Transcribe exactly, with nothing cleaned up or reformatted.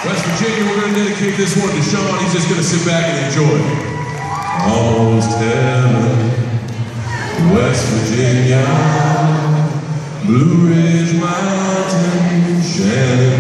West Virginia, we're going to dedicate this one to Shawn. He's just going to sit back and enjoy. Almost heaven, West Virginia, Blue Ridge Mountain, Shannon.